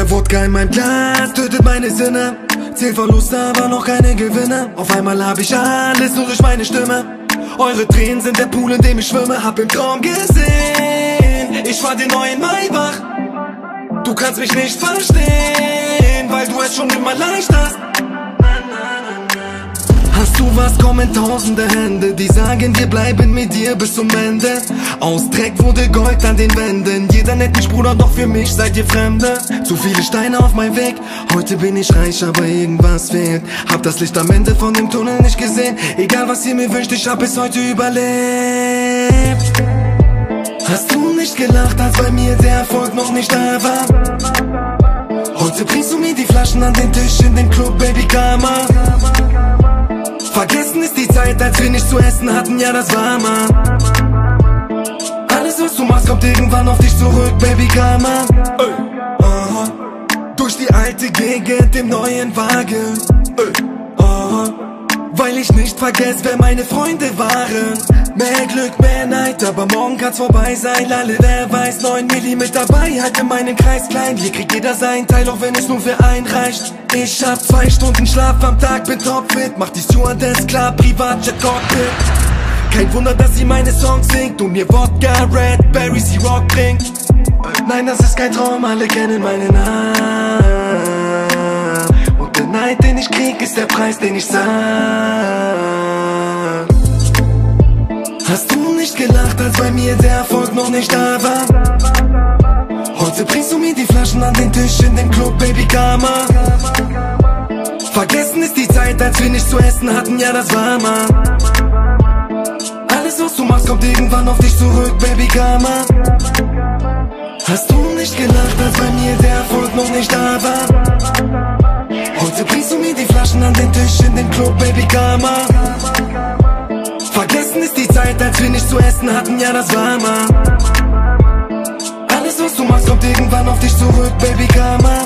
Der Wodka in meinem Glas tötet meine Sinne. Zähl Verluste, aber noch keine Gewinne. Auf einmal hab ich alles nur durch meine Stimme. Eure Tränen sind der Pool, in dem ich schwimme. Hab im Traum gesehen, ich war den neuen Maybach. Du kannst mich nicht verstehen, weil du es schon immer leicht hast. Hast du was, kommen tausende Hände, die sagen, wir bleiben mit dir bis zum Ende. Aus Dreck wurde Gold an den Wänden. Jeder nennt mich Bruder, doch für mich seid ihr Fremde. Zu viele Steine auf meinem Weg. Heute bin ich reich, aber irgendwas fehlt. Hab das Licht am Ende von dem Tunnel nicht gesehen. Egal was ihr mir wünscht, ich hab es heute überlebt. Hast du nicht gelacht, als bei mir der Erfolg noch nicht da war? Heute bringst du mir die Flaschen an den Tisch in dem Club, Baby Karma. Vergessen ist die Zeit, als wir nichts zu essen hatten, ja das war mal. Alles was du machst, kommt irgendwann auf dich zurück, Baby Karma. Durch die alte Gegend im neuen Wagen. Weil ich nicht vergesse, wer meine Freunde waren. Mehr Glück, mehr Neid, aber morgen kann's vorbei sein. Alle, wer weiß, 9 mm dabei, halte meinen Kreis klein. Hier kriegt jeder sein Teil, auch wenn es nur für einen reicht. Ich hab 2 Stunden Schlaf am Tag, bin topfit. Mach die Stewardess klar, Privatjet Cockpit. Kein Wunder, dass sie meine Songs singt und mir Wodka, Red Berry, sie Rock bringt. Nein, das ist kein Traum, alle kennen meinen Namen. Und der Neid, den ich krieg, ist der Preis, den ich zahl. Hast du nicht gelacht, als bei mir der Erfolg noch nicht da war? Heute bringst du mir die Flaschen an den Tisch in dem Club, Baby Karma. Vergessen ist die Zeit, als wir nichts zu essen hatten, ja das war mal. Alles was du machst, kommt irgendwann auf dich zurück, Baby Karma. Hast du nicht gelacht, als bei mir der Erfolg noch nicht da war? Heute bringst du mir die Flaschen an den Tisch in dem Club, Baby Karma. Vergessen ist die Zeit, als wir nichts zu essen hatten, ja das war mal. Alles was du machst, kommt irgendwann auf dich zurück, Baby Karma.